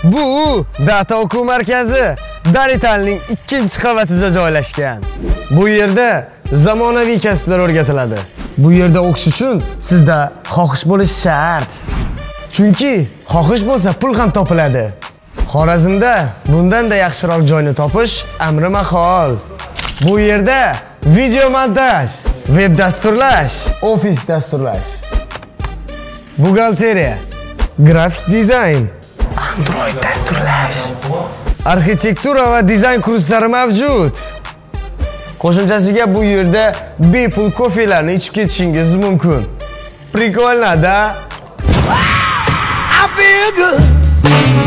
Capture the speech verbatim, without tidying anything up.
Bu Data o'quv markazi Daritalning ikkinchi qavatida joylashgan. Bu yerda zamonaviy kasblar o'rgatiladi. Bu yerda o'qish uchun sizda xohish bo'lishi shart. Chunki xohish bo'lsa pul ham topiladi. Xorazmda bundan-da yaxshiroq joyni topish amri mahol. Bu yerda video montaj, web dasturlash, ofis dasturlash, buxgalteriya, grafik dizayn, Android dasturlash, arxitektura va dizayn kurslari mavjud. Qo'shimchasiga bu yerda bepul kofelarni ichib ketishingiz mumkin. Prikolna-da. I feel good.